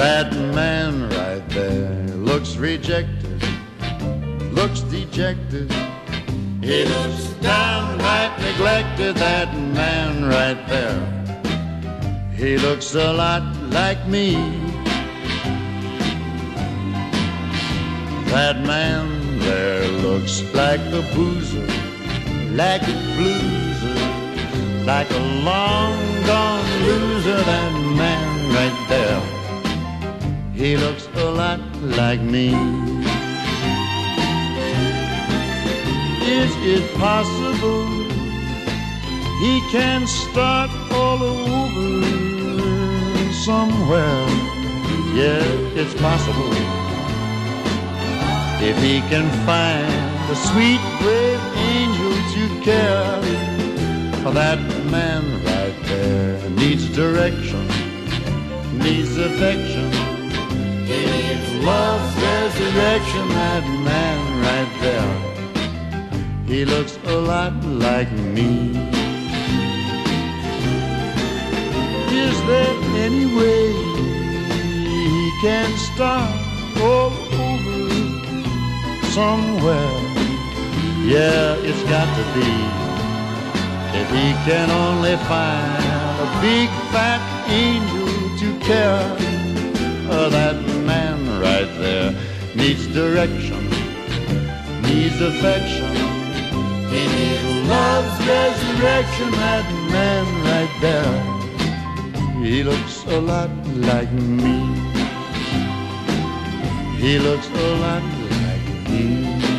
That man right there looks rejected, looks dejected. He looks downright neglected, that man right there. He looks a lot like me. That man there looks like a boozer, like a blueser, like a long gone loser. That man right there, he looks a lot like me. Is it possible he can start all over somewhere? Yeah, it's possible. If he can find a sweet, brave angel to care. That man right there needs direction, needs affection. He needs love's resurrection. That man right there, he looks a lot like me. Is there any way he can start all over somewhere? Yeah, it's got to be. If he can only find a big fat angel to care. That man right there needs direction, needs affection. He needs love's resurrection. That man right there, he looks a lot like me. He looks a lot like me.